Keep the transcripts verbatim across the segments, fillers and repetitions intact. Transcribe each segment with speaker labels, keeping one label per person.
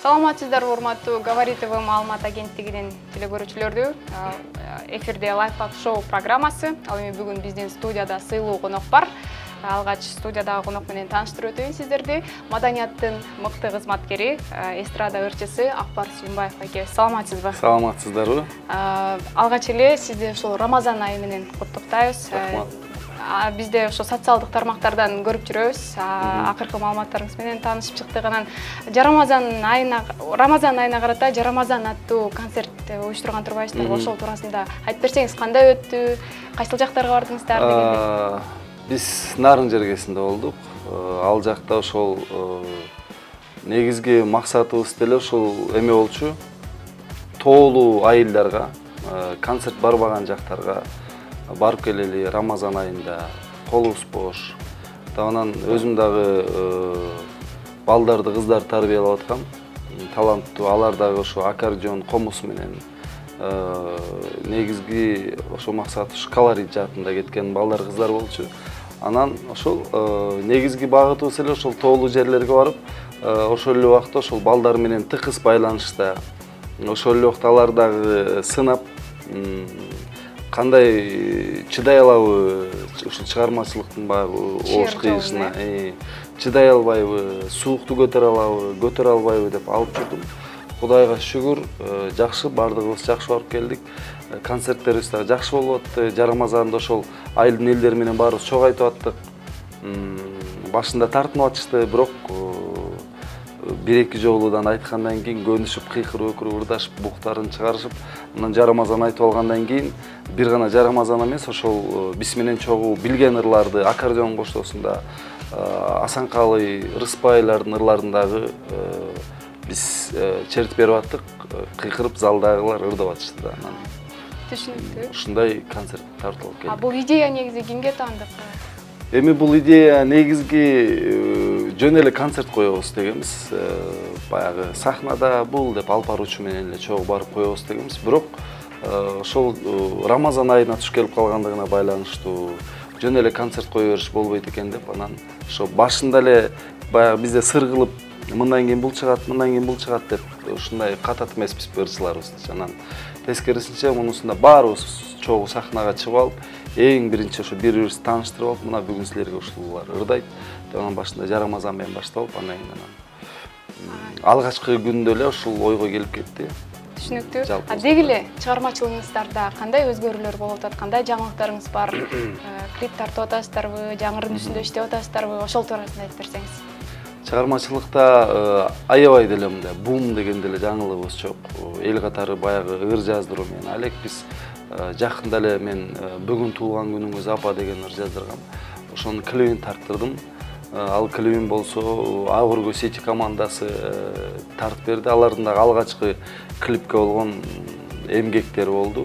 Speaker 1: Саламатсыздарбы, урматтуу Говорит ТВ маалымат агенттигинин телекөрүүчүлөрү. Эфирде лайфхак шоу программасы. Ал эми бүгүн биздин студияда сыйлуу конок бар. Алгач студиядагы конок менен тааныштырып өтөйүн сиздерди. Маданияттын мыкты кызматкери, эстрада ырчысы Акбар Сүйүнбаев аке. Саламатсызбы?
Speaker 2: Саламатсыздарбы?
Speaker 1: Алгач эле сизди ушул Рамазан айы менен куттуктайбыз. Бизде ошо социалдык тармактардан көрүп жүрөбүз. Акыркы маалыматтарыңыз менен таанышып чыктык. Анан Рамазан айына Рамазан айына карата Рамазан аттуу концерт уюштурган турбайсыздарбы? Ошол туурасында айтып берсеңиз, кандай өттү? Кайсыл жактарга бардыңыздар дегенде?
Speaker 2: Биз Нарын жергесинде болдук. Ал жакта ошол негизги максатыбыз деле ошол эме болчу. Тоолуу айылдарга, концерт барбаган жактарга барып келели Рамазан айында, колубуз бош. Анан өзүм дагы балдарды, кыздарды тарбиялап аткам. Таланттуу, алар дагы ошо аккордеон, комуз менен негизги ошо максаты шкалар ижатында кеткен балдар, кыздар болчу. Анан ошол негизги багытыбыз эле ошол тоолуу жерлерге барып, ошол эле убакта ошол балдар менен тыкыз байланышта, ошол эле убакта алар дагы сынап, кандай чыдай алабы, ушул чыгармачылыктын баягы оош кыйышына, чыдай албайбы, суукту көтөрө алабы, көтөрө албайбы деп алып жүрдүм. Кудайга шүгүр, жакшы, бардыгыбыз жакшы барып келдик. Концерттерибиз дагы жакшы болуп атты. Рамазанда ошол айылдын элдери менен баарыбыз чогайтып аттык. Башында тартынып атышты, бирок бир-эки жолудан айткандан кийин көнүшүп, кыйкырып, өкүрүп, ырдашып, буктарын чыгарышып, анан Рамазан айтып алгандан кийин бир гана Рамазан эмес, ошол биз менен чогуу билген ырларды, аккордеон коштоосунда Асанкалы, Рыспайлардын ырларын дагы биз чертип берип аттык, кыйкырып, залдагылар ырдап атышты да.
Speaker 1: Түшүнүктүү.
Speaker 2: Ушундай концерт тартылып келди.
Speaker 1: А бул идея негизи кимге таандык?
Speaker 2: Эми бул идея негизги жөн эле концерт коебуз дегенбиз. Баягы сахнада бул деп алып баруучу менен эле чогуу барып коебуз дегенбиз. Бирок ошол Рамазан айына туш келип калгандыгына байланыштуу жөн эле концерт кое бериш болбойт экен деп, анан ошо башында эле баягы бизде сыр кылып, мындан кийин бул чыгат, мындан кийин бул чыгат деп ушундай катат эмеспиз ырчыларыбыз. Анан тескерисинче мунусунда баарыбыз чогуу сахнага чыгып алып, эң биринчи ошо бири-бирибизди тааныштырып алып, мына бүгүн силерге ушулар ырдайт деп, анан башында Рамазан менен башталып, андан кийин алгачкы күндө эле ушул ойго келип кетти.
Speaker 1: Түшүнүктүү. А деги эле чыгармачылыгыңыздарда кандай өзгөрүүлөр болуп атат, кандай жаңылыктарыңыз бар? Клип тартып атасыздарбы, жаңырдын үстүндө иштеп атасыздарбы? Ошол туурасында айтып берсеңиз.
Speaker 2: Чыгармачылыкта аябай деле мындай бум деген деле жаңылыгыбыз жок. Эл катары баягы ыр жаздыруу менен алек биз жакында эле мен бүгүн туулган күнүңүз апа деген ыр жаздыргам. Ошонун клибин тарттырдым. Ал клибин болсо Агургө Сити командасы тартып берди. Алардын дагы алгачкы клипке болгон эмгектери болду.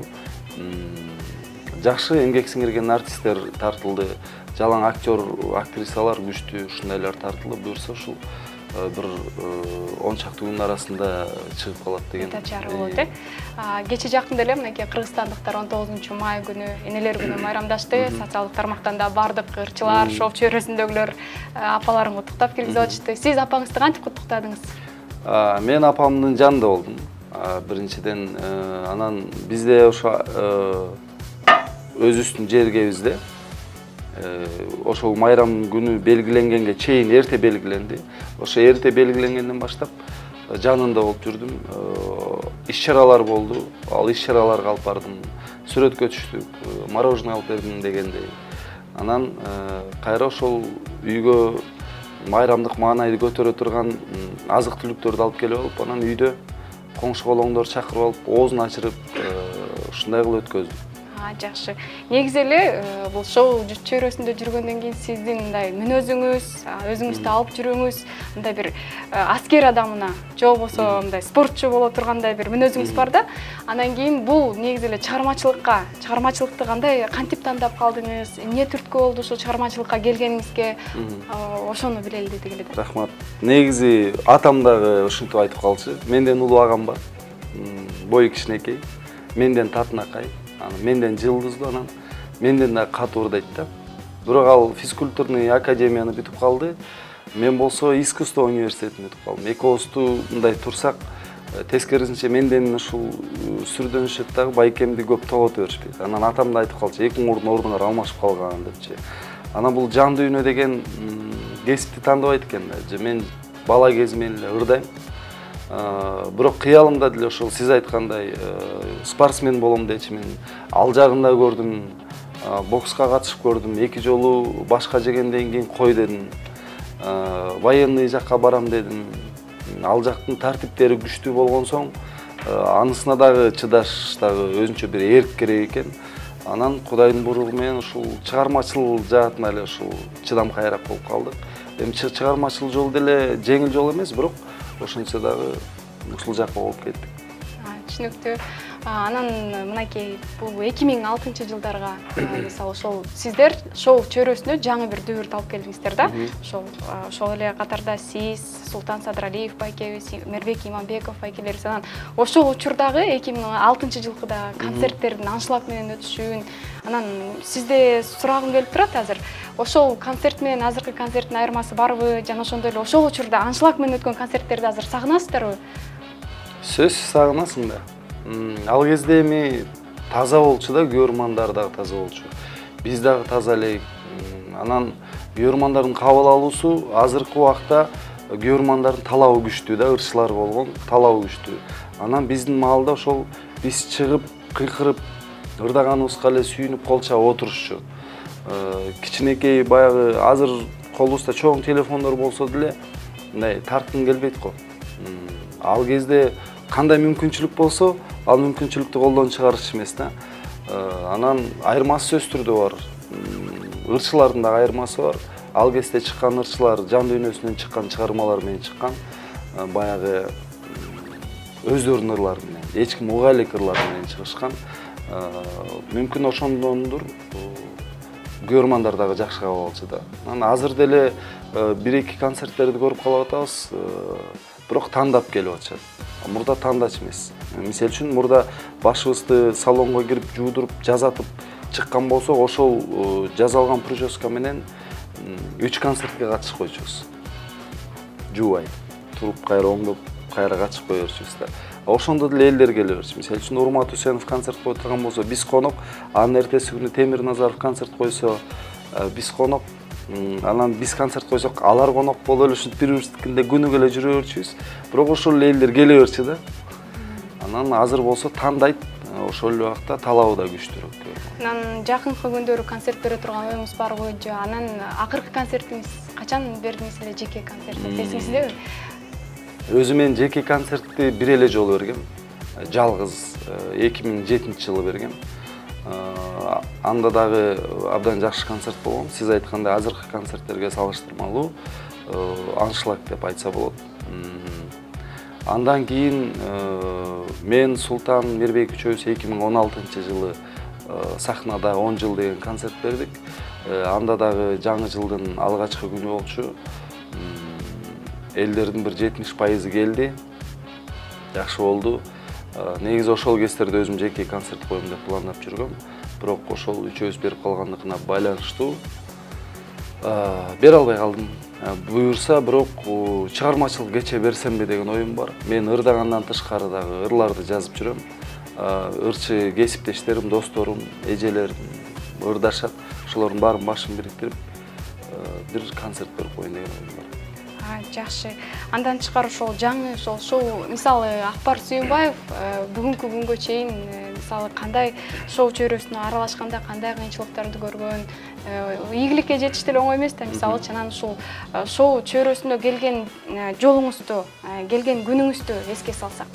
Speaker 2: Жакшы эмгек сиңирген артисттер тартылды. Жалаң актер, актрисалар күчтүү, ушундайлар тартылып, буюрса ушул бир он чакты күнүн арасында чыгып калат деген.
Speaker 1: Тачары болот, э? Кече жакында эле мынакей кыргызстандыктар он тогузунчу май күнү энелер күнү майрамдашты. Социалдык тармактан да бардык ырчылар, шоу чөйрөсүндөгүлөр апаларын куттуктап киргизип атышты. Сиз апаңызды кантип куттуктадыңыз?
Speaker 2: Мен апамдын жанында болдум. Биринчиден, анан бизде ошо өзүбүздүн жергебизде ошол майрам күнү белгиленгенге чейин эрте белгиленди. Ошо эрте белгиленгенден баштап жанында болуп жүрдүм. Иш-чаралар болду. Ал иш-чараларга алып бардым. Сүрөткө түштүк, мороженое алып бердим дегендей. Анан кайра ошол үйгө майрамдык маанайды көтөрө турган азык-түлүктөрдү алып келип алып, анан үйдө коңшу колоңдорду чакырып алып, оозун ачырып, ушундай кылып өткөздүк.
Speaker 1: Жакшы. Негизи эле бул шоу чөйрөсүндө жүргөндөн кийин сиздин мындай мүнөзүңүз, өзүңүздү алып жүрүүңүз мындай бир аскер адамына, же болбосо мындай спортчу боло тургандай бир мүнөзүңүз бар да. Андан кийин бул негизи эле чыгармачылыкка, чыгармачылыкты кандай кантип тандап калдыңыз? Эмне түрткү болду ушул чыгармачылыкка келгениңизге? Ошону билели дедик эле да.
Speaker 2: Рахмат. Негизи атам дагы ушинтип айтып калчу. Менден улуу агам бар. Бою кичинекей. Менден татынакай. Менден жылдыздуу, анан менден да катуу ырдайт да. Бирок ал физкультурный академияны бүтүп калды. мен болсо искусство университетине өтүп калдым. Экөөбүздү мындай турсак, тескерисинче менден ушул сүрдөнүшөт дагы байкемди көп тогото беришпейт. Анан атам да айтып калчу, экиң ордун ордуңар алмашып калган депчи. Анан бул жан дүйнө деген кесипти тандабайт экен да. Же мен бала кезимден эле ырдайм. Бирок кыялымда деле ошол сиз айткандай спортсмен болом дечи мен ал жагын да көрдүм. Бокска катышып көрдүм. Эки жолу башка жегенден кийин кой дедим. Военный жакка барам дедим. Ал жактын тартиптери күчтүү болгон соң, анысына дагы чыдаш дагы өзүнчө бир эрк керек экен. Анан Кудайдын буйругу менен ушул чыгармачыл жаатына эле ушул чыдамкайраак болуп калдык. Эми чыгармачыл жол деле жеңил жол эмес, бирок ошончо дагы ушул жакка болуп кеттик.
Speaker 1: Түшүнүктүү. Анан мынакей бул эки миң алтынчы жылдарга мисалы ошол сиздер шоу чөйрөсүнө жаңы бир дүбүрт алып келдиңиздер да. Ошол ошол эле катарда сиз, Султан Садралиев байкебиз, Мирбек Иманбеков байкелерибиз. Анан ошол учурдагы эки миң алтынчы жылкыда концерттердин аншлаг менен өтүшүн, анан сизде сурагым келип турат азыр. Ошол концерт менен азыркы концерттин айырмасы барбы? Жана ошондой эле ошол учурда аншлаг менен өткөн концерттерди азыр сагынасыздарбы?
Speaker 2: Сөз сагынасың да. Ал кезде эми таза болчу да, көрөрмандар дагы таза болчу. Биз дагы таза элек. Анан көрөрмандардын кабыл алуусу азыркы убакта көрөрмандардын талабы күчтүү да, ырчылар болгон, талабы күчтүү. Анан биздин маалда ошол биз чыгып, кыйкырып, ырдаганыбызга эле сүйүнүп кол чаап отурушчу. Кичинекей баягы азыр колубузда чоң телефондор болсо деле мындай тарткын келбейт го. Ал кезде кандай мүмкүнчүлүк болсо, ал мүмкүнчүлүктү колдон чыгарыш эмес да. Анан айырмасы сөз түрдө бар. Ырчылардын да айырмасы бар. Ал кезде чыккан ырчылар жан дүйнөсүнөн чыккан чыгармалар менен чыккан, баягы өздөрүнүн ырлары менен, эч ким уга элек ырлар менен чыгышкан. Мүмкүн ошондондур көрөрмандар дагы жакшы кабыл алчу да. Анан азыр деле бир-эки концерттерди көрүп калып атабыз, бирок тандап келип атышат. Мурда тандаш эмес. Мисалы үчүн мурда башыбызды салонго кирип, жуудуруп, жазатып чыккан болсок, ошол жазалган прическа менен үч концертке катышып койчубуз. Жуубай, туруп кайра оңдоп, кайра катышып кое берчүбүз да. Ошондо деле элдер келе берчү. Мисалы үчүн Урмат Усенов концерт кое турган болсо, биз конок, анын эртеси күнү Темир Назаров концерт койсо, биз конок. Анан биз концерт койсок, алар конок болуп эле ушинтип бири-бирибиздикинде күнү келе жүрө берчүбүз. Бирок ошол эле элдер келе берчү да. Анан азыр болсо тандайт, ошол эле убакта талабы да күчтүүрөөк.
Speaker 1: Анан жакынкы күндөрү концерт бере турган оюңуз барбы же? Анан акыркы концертиңиз качан бердиңиз эле жеке концертти? Эсиңиздеби?
Speaker 2: Өзү мен жеке концертти бир эле жолу бергем. Жалгыз эки миң жетинчи жылы бергем. Анда дагы абдан жакшы концерт болгон. Сиз айткандай азыркы концерттерге салыштырмалуу аншлаг деп айтса болот. Андан кийин мен Султан Мирбек үчөөбүз эки миң он алтынчы жылы сахнада он жыл деген концерт бердик. Анда дагы жаңы жылдын алгачкы күнү болчу. Элдердин бир жетимиш пайызы келди. Жакшы болду. Негизи ошол кездерде өзүм жеке концерт коем деп пландап жүргөм. Бирок ошол үчөөбүз берип калгандыгына байланыштуу бере албай калдым. Буюрса, бирок чыгармачыл кече берсемби деген оюм бар. Мен ырдагандан тышкары дагы ырларды жазып жүрөм. Ырчы кесиптештерим, досторум, эжелерим ырдашат. Ошолордун баарын башын бириктирип бир концерт берип коеюн деген оюм бар.
Speaker 1: Жакшы. Андан тышкары ошол жаңы ошол шоу, мисалы Акбар Сүйүнбаев бүгүнкү күнгө чейин мисалы кандай шоу чөйрөсүнө аралашканда кандай кыйынчылыктарды көргөн, ийгиликке жетиш деле оңой эмес да. Мисалы анан ушул шоу чөйрөсүнө келген жолуңузду, келген күнүңүздү эске салсак.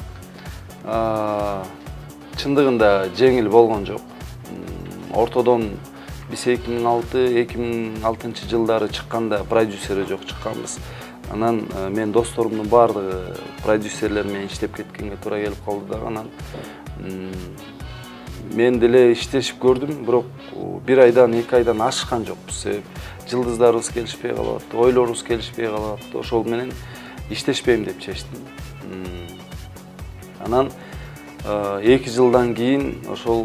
Speaker 2: Чындыгында жеңил болгон жок. Ортодон биз эки миң алты эки миң алтынчы жылдары чыкканда продюсери жок чыкканбыз. Анан мен досторумдун баардыгы продюсерлер менен иштеп кеткенге туура келип калды да. Анан мен деле иштешип көрдүм, бирок бир айдан эки айдан ашкан жокпуз. Себеп жылдыздарыбыз келишпей калат, ойлорубуз келишпей калат. Ошол менен иштешпейм деп чечтим. Анан эки жылдан кийин ошол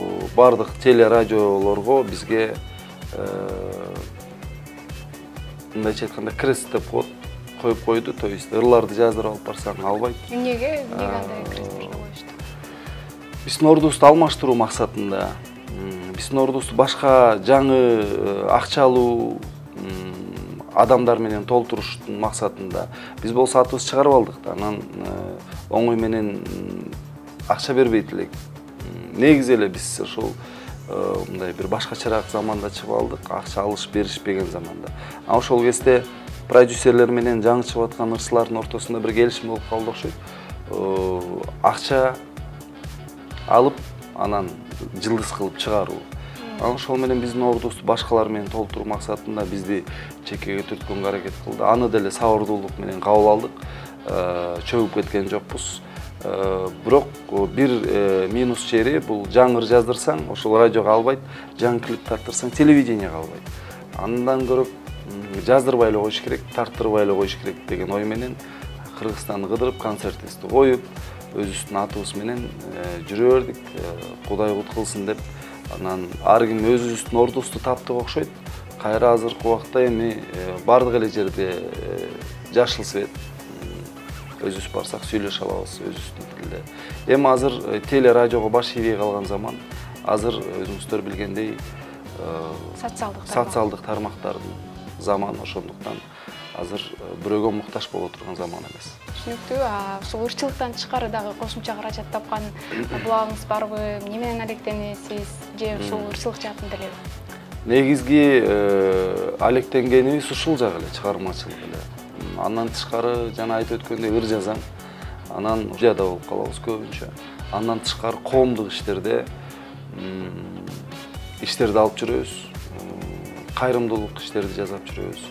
Speaker 2: бардык теле радиолорго бизге мындайча айтканда крест деп коет, коюп койду. То есть ырларды жаздырып алып барсаң албайт.
Speaker 1: Эмнеге? Эмнеге андай кресттерге коюшту?
Speaker 2: Биздин ордубузду алмаштыруу максатында, биздин ордубузду башка жаңы акчалуу адамдар менен толтуруштун максатында биз болсо атыбызды чыгарып алдык да, анан оңой менен акча бербейт элек. Негизи эле биз ошол мындай бир башкачараак заманда чыгып алдык, акча алыш беришпеген заманда. А ошол кезде продюсерлер менен жаңы чыгып аткан ырчылардын ортосунда бир келишим болуп калды окшойт. Акча алып, анан жылдыз кылып чыгаруу. Анан ошол менен биздин ордубузду башкалар менен толтуруу максатында бизди чекеге түрткөнгө аракет кылды. Аны деле сабырдуулук менен кабыл алдык. Чөгүп кеткен жокпуз. Бирок бир минус жери бул жаңы ыр жаздырсаң, ошол радиого албайт, жаңы клип тарттырсаң телевидениеге албайт. Андан көрөп жаздырбай эле коюш керек, тарттырбай эле коюш керек деген ой менен Кыргызстанды кыдырып концертибизди коюп, өзүбүздүн атыбыз менен жүрө бердик. Кудай кут кылсын деп. Анан ар ким өзүбүздүн ордубузду таптык окшойт. Кайра азыркы убакта эми бардык эле жерде жашыл свет. Өзүбүз барсак сүйлөшө алабыз өзүбүздүн тилде. Эми азыр теле радиого баш ийбей калган заман. Азыр өзүңүздөр билгендей социалдык тармактардын заманы, ошондуктан азыр бирөөгө муктаж боло турган заман эмес.
Speaker 1: Түшүнүктүү. Ушул ырчылыктан тышкары дагы кошумча каражат тапкан булагыңыз барбы? Эмне менен алектенесиз? Же ушул ырчылык жаатын делеби?
Speaker 2: Негизги алектенгенибиз ушул жак эле, чыгармачылык эле. Андан тышкары жана айтып өткөндөй ыр жазам. Анан жада болуп калабыз көбүнчө. Андан тышкары коомдук иштерде иштерди алып жүрөбүз. Кайрымдуулук иштерди жасап жүрөбүз.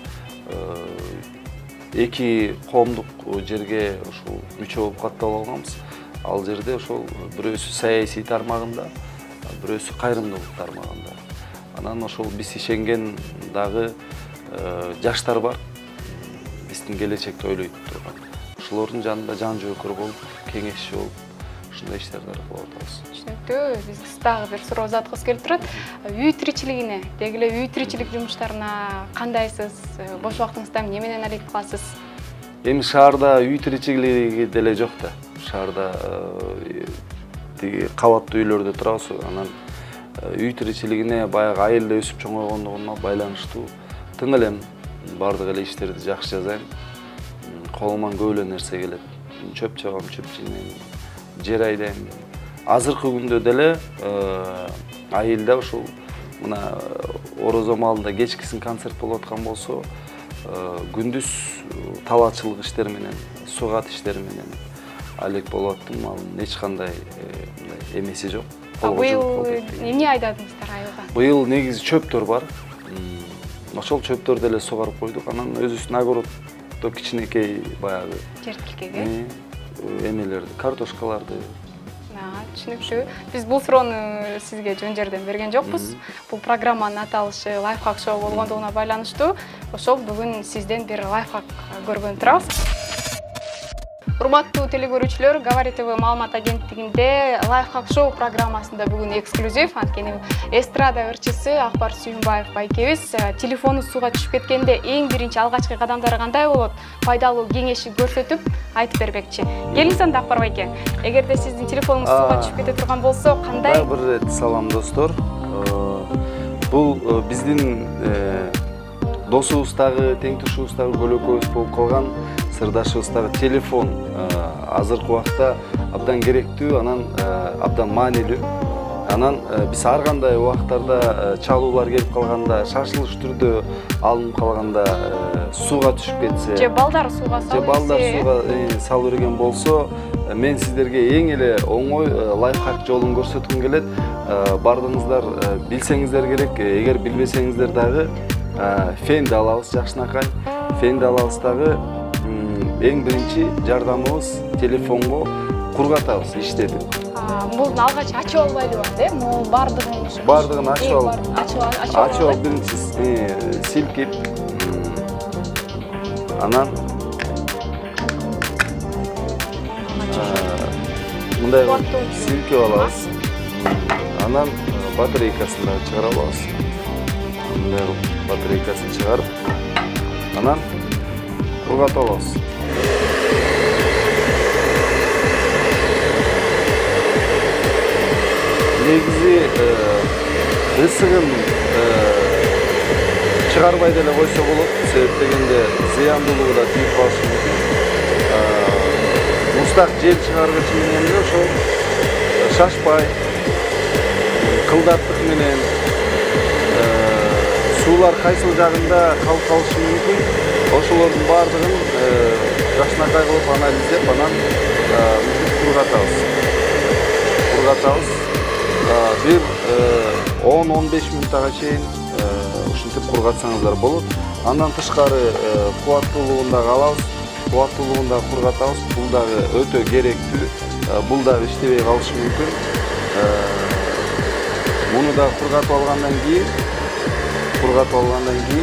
Speaker 2: Эки коомдук жерге ошол мүчө болуп катталып алганбыз. Ал жерде ошол бирөөсү саясий тармагында, бирөөсү кайрымдуулук тармагында. Анан ошол биз ишенген дагы жаштар бар. Биздин келечекти ойлойт турган. Ошолордун жанында жан жөөкөр болуп, кеңешчи болуп, ушундай иштерди кылып атабыз.
Speaker 1: Түшүнүктүү. Биз дагы бир суроо узаткыбыз келип турат. Үй тиричилигине, деги эле үй тиричилик жумуштарына кандайсыз? Бош убактыңызда эмне менен алек кыласыз?
Speaker 2: Эми шаарда үй тиричилиги деле жок да. Шаарда тиги кабаттуу үйлөрдө турабыз. Анан үй тиричилигине баягы айылда өсүп чоңойгондугуна байланыштуу тың элем. Бардык эле иштерди жакшы жазайм. Колуман көп эле нерсе келет. Чөп чабам, чөп жыйнайм, жер айдайм. Азыркы күндө деле айылда ушул мына орозо маалында кечкисин концерт болуп аткан болсо, күндүз талаачылык иштери менен, сугат иштери менен алек болуп аттым. Ал эч кандай эмеси жок.
Speaker 1: Быйыл эмне айдадыңыздар айылга?
Speaker 2: Быйыл негизи чөптөр бар. Ошол чөптөрдү эле сугарып койдук. Анан өзүбүздүн огороддо кичинекей баягы
Speaker 1: жертилкеге
Speaker 2: эмелерди, картошкаларды.
Speaker 1: Түшүнүктүү. Биз бул суроону сизге жөн жерден берген жокпуз. Бул программанын аталышы лайфхак шоу болгондугуна байланыштуу. Ошол бүгүн сизден бир лайфхак көргөн турабыз. Урматтуу телекөрүүчүлөр, Говори ТВ маалымат агенттигинде лайфхак шоу программасында бүгүн эксклюзив. Анткени эстрада ырчысы Акбар Сүйүнбаев байкебиз телефону сууга түшүп кеткенде эң биринчи алгачкы кадамдары кандай болот? Пайдалуу кеңеши көрсөтүп айтып бербекчи. Келиңиз анда Акбар байке. Эгерде сиздин телефонуңуз сууга түшүп кете турган болсо, кандай?
Speaker 2: Бир рет салам достор. Бул биздин досубуздагы, теңтушубуздагы көлөкөбүз болуп калган сырдашыбыздагы телефон азыркы убакта абдан керектүү, анан абдан маанилүү. Анан биз ар кандай убактарда чалуулар келип калганда, шашылыш түрдө алынып калганда, сууга түшүп кетсе,
Speaker 1: же балдар сууга салып,
Speaker 2: же балдар сууга салып берген болсо, мен сиздерге эң эле оңой лайфхак жолун көрсөткүм келет. Бардыңыздар билсеңиздер керек, эгер билбесеңиздер дагы фенди алабыз, жакшынакай. Фенди алабыз дагы эң биринчи жардамыбыз телефонго кургатабыз, иштетип.
Speaker 1: Бул алгач ачып албайлыбы, э? Могу бардыгын
Speaker 2: бардыгын ачып алып, ачып алып биринчи силкип, анан мындай силкип алабыз. Анан батарейкасын да чыгара алабыз. Мындай батарейкасын чыгарып, Анан кургатып алабыз. Негизи ысыгын чыгарбай деле койсо болот. Себеп дегенде зыяндуулугу да тийип калышы мүмкүн. Мустак жел чыгаргыч менен эле ошол шашпай, кылдаттык менен суулар кайсыл жагында калып калышы мүмкүн. Ошолордун баардыгын жакшынакай кылып анализдеп, анан кургатабыз. Кургатабыз. Bir он он беш мүнөткө чейин ушинтип кургатсаңыздар болот. Андан тышкары кубаттуулугун дагы алабыз. Кубаттуулугун дагы кургатабыз. Бул дагы өтө керектүү. Бул дагы иштебей калышы мүмкүн. Муну да кургатып алгандан кийин, кургатып алгандан кийин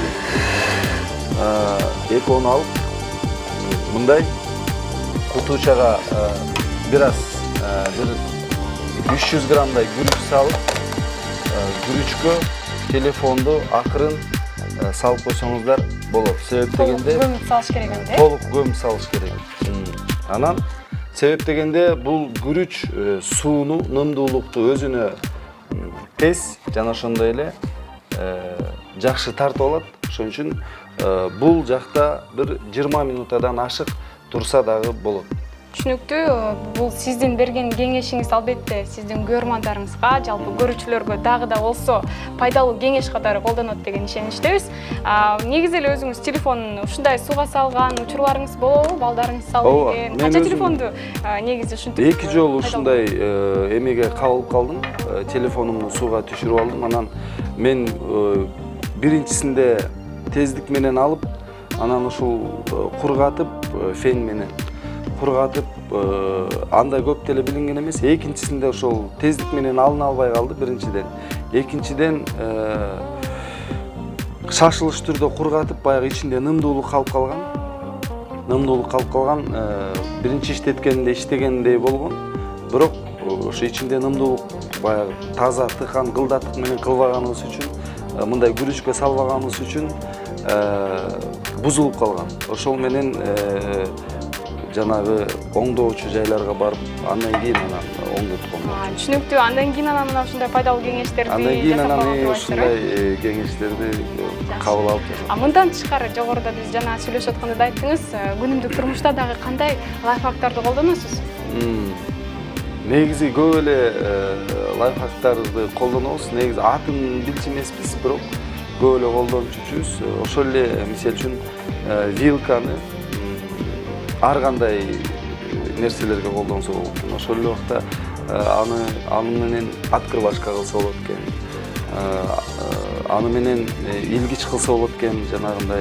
Speaker 2: экөөнү алып мындай кутуучага бир аз бир үч жүз граммдай күрүч салып, күрүчкө телефонду акырын салып койсоңуздар болот. Себеп дегенде
Speaker 1: көмүп салыш керек энди.
Speaker 2: Толук көмүп салыш керек. Анан себеп дегенде бул күрүч сууну, нымдуулукту өзүнө тез жана ошондой эле жакшы тартып алат. Ошон үчүн бул жакта бир жыйырма минуттадан ашык турса дагы болот.
Speaker 1: Түшүнүктүү. Бул сиздин берген кеңешиңиз албетте сиздин көрөрмандарыңызга, жалпы көрүүчүлөргө дагы да болсо пайдалуу кеңеш катары колдонот деген ишеничтебиз. Негизи эле өзүңүз телефонун ушундай сууга салган учурларыңыз болобу? Балдарыңыз салып ийген. Канча телефонду негизи ушинтип
Speaker 2: эки жолу ушундай эмеге кабылып калдым. Телефонумду сууга түшүрүп алдым. Анан мен биринчисинде тездик менен алып, анан ушул кургатып, фен менен кургатып, андай көп деле билинген эмес. Экинчисинде ошол тездик менен алына албай калды биринчиден. Экинчиден шашылыш түрдө кургатып, баягы ичинде нымдуулук калып калган. Нымдуулук калып калган, биринчи иштеткенде иштегендей болгон. Бирок ошо ичинде нымдуулук баягы таза тыкан кылдаттык менен кылбаганыбыз үчүн, мындай күрүчкө салбаганыбыз үчүн бузулуп калган. Ошол менен жанагы оңдоочу жайларга барып, андан кийин анан оңдоткон.
Speaker 1: Түшүнүктүү. Андан кийин анан мына ушундай пайдалуу кеңештерди
Speaker 2: андан кийин анан ушундай кеңештерди кабыл алып.
Speaker 1: А мындан тышкары жогоруда биз жана сүйлөшүп атканда да айттыңыз, күнүмдүк турмушта дагы кандай лайфхактарды колдоносуз?
Speaker 2: Негизи көп эле лайфхактарды колдонобуз. Негизи атын билчү эмеспиз, бирок көп эле колдонуп жүрүбүз. Ошол эле мисалы үчүн вилканы ар кандай нерселерге колдонсо болот экен. Ошол эле убакта аны аны менен открывашка кылса болот экен. Аны менен илгич кылса болот экен, жанагындай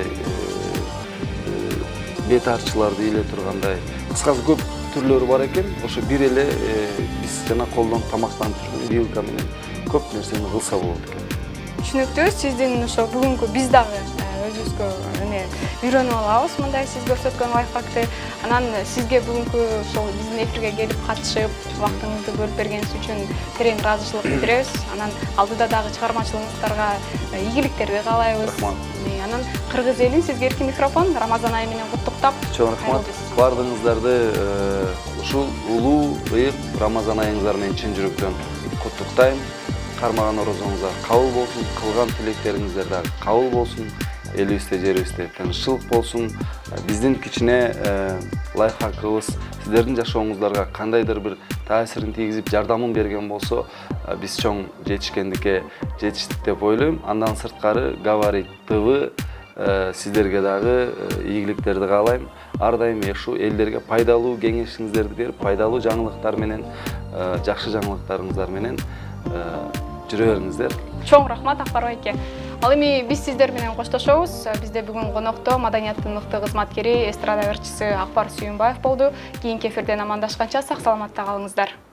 Speaker 2: бет арчыларды иле тургандай. Кыскасы көп түрлөрү бар экен. Ошо бир эле биз жана колдонуп тамактанып жүргөн вилка менен көп нерсени кылса болот экен.
Speaker 1: Түшүнүктүү. Сиздин ошо бүгүнкү биз дагы өзүбүзгө эме үйрөнүп алабыз мындай сиз көрсөткөн лайфхакты. Анан сизге бүгүнкү ошол биздин эфирге келип катышып, убактыңызды бөлүп бергениңиз үчүн терең ыраазычылык билдиребиз. Анан алдыда дагы чыгармачылыгыңыздарга ийгиликтерди каалайбыз. Анан кыргыз элин сизге эркин микрофон, Рамазан айы менен куттуктап.
Speaker 2: Чоң рахмат. Бардыгыңыздарды ушул улуу ыйык Рамазан айыңыздар менен чын жүрөктөн куттуктайм. Кармаган орозоңуздар кабыл болсун, кылган тилектериңиздер дагы кабыл болсун. Элибизде, жерибизде тынччылык болсун. Биздин кичине лайфхакыбыз сиздердин жашооңуздарга кандайдыр бир таасирин тийгизип, жардамын берген болсо, биз чоң жетишкендикке жетиштик деп ойлойм. Андан сырткары Говорит ТВ сиздерге дагы ийгиликтерди каалайм. Ар дайым ушул элдерге пайдалуу кеңешиңиздерди берип, пайдалуу жаңылыктар менен, жакшы жаңылыктарыңыздар менен жүрө бериңиздер.
Speaker 1: Чоң рахмат Акбар байке. Ал эми биз сиздер менен коштошобуз. Бизде бүгүн конокто маданияттын мыкты кызматкери, эстрада ырчысы Акбар Сүйүнбаев болду. Кийинки эфирден амандашканча сак саламатта калыңыздар.